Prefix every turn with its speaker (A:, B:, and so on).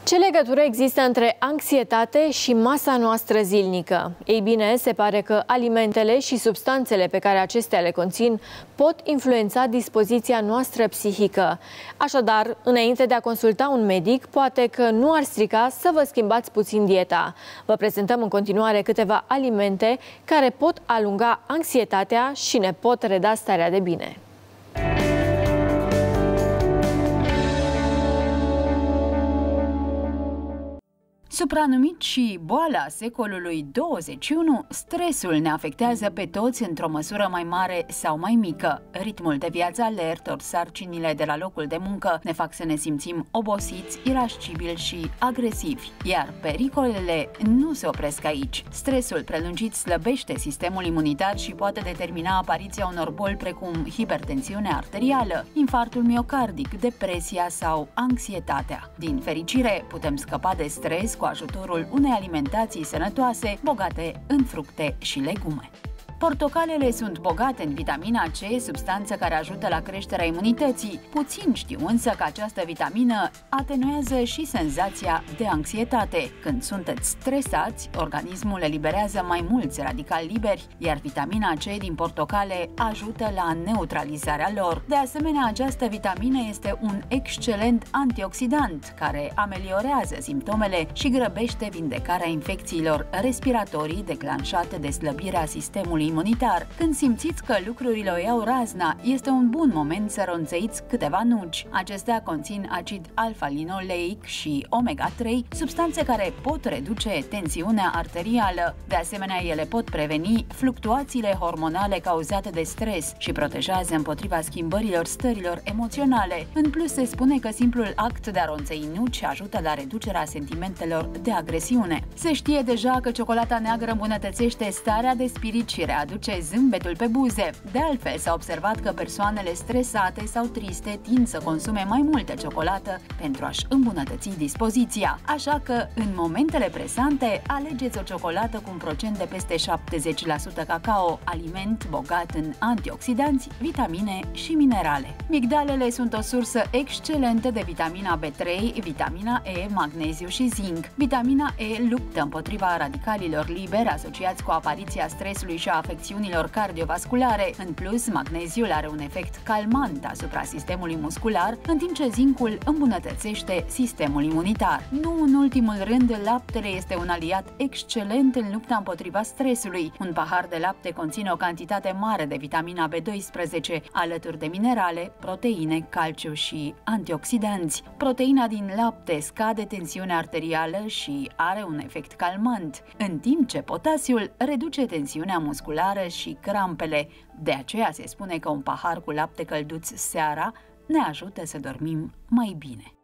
A: Ce legătură există între anxietate și masa noastră zilnică? Ei bine, se pare că alimentele și substanțele pe care acestea le conțin pot influența dispoziția noastră psihică. Așadar, înainte de a consulta un medic, poate că nu ar strica să vă schimbați puțin dieta. Vă prezentăm în continuare câteva alimente care pot alunga anxietatea și ne pot reda starea de bine.
B: Supranumit și boala secolului 21, stresul ne afectează pe toți într-o măsură mai mare sau mai mică. Ritmul de viață alert ori sarcinile de la locul de muncă ne fac să ne simțim obosiți, irascibili și agresivi. Iar pericolele nu se opresc aici. Stresul prelungit slăbește sistemul imunitar și poate determina apariția unor boli precum hipertensiunea arterială, infarctul miocardic, depresia sau anxietatea. Din fericire, putem scăpa de stres cu ajutorul unei alimentații sănătoase, bogate în fructe și legume. Portocalele sunt bogate în vitamina C, substanță care ajută la creșterea imunității. Puțin știu însă că această vitamină atenuează și senzația de anxietate. Când sunteți stresați, organismul eliberează mai mulți radicali liberi, iar vitamina C din portocale ajută la neutralizarea lor. De asemenea, această vitamină este un excelent antioxidant care ameliorează simptomele și grăbește vindecarea infecțiilor respiratorii declanșate de slăbirea sistemului imunitar. Când simțiți că lucrurile o iau razna, este un bun moment să ronțăiți câteva nuci. Acestea conțin acid alfa-linoleic și omega-3, substanțe care pot reduce tensiunea arterială. De asemenea, ele pot preveni fluctuațiile hormonale cauzate de stres și protejează împotriva schimbărilor stărilor emoționale. În plus, se spune că simplul act de a ronțăi nuci ajută la reducerea sentimentelor de agresiune. Se știe deja că ciocolata neagră îmbunătățește starea de spirit și readuce zâmbetul pe buze. De altfel, s-a observat că persoanele stresate sau triste tind să consume mai multă ciocolată pentru a-și îmbunătăți dispoziția. Așa că, în momentele presante, alegeți o ciocolată cu un procent de peste 70% cacao, aliment bogat în antioxidanți, vitamine și minerale. Migdalele sunt o sursă excelentă de vitamina B3, vitamina E, magneziu și zinc. Vitamina E luptă împotriva radicalilor liberi asociați cu apariția stresului și a afecțiunilor cardiovasculare. În plus, magneziul are un efect calmant asupra sistemului muscular, în timp ce zincul îmbunătățește sistemul imunitar. Nu în ultimul rând, laptele este un aliat excelent în lupta împotriva stresului. Un pahar de lapte conține o cantitate mare de vitamina B12, alături de minerale, proteine, calciu și antioxidanți. Proteina din lapte scade tensiunea arterială și are un efect calmant, în timp ce potasiul reduce tensiunea musculară și crampele. De aceea se spune că un pahar cu lapte călduț seara ne ajută să dormim mai bine.